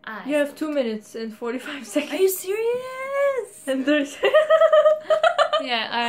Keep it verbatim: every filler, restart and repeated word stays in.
I You have two minutes and forty-five seconds. Are you serious? And there's Yeah, alright.